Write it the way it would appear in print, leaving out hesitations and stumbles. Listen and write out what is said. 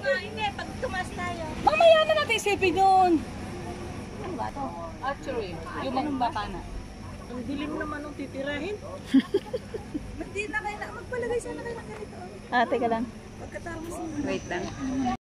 nga, hindi. Pag tumas tayo. Mamaya na natin isipin yun. Ano ba ito? Archery. Yung mga bata na. Ang dilim naman nung titirahin. Hindi na kayo na. Magpalagay sana kayo ng ganito. Teka lang. Pagkatapos Wait lang.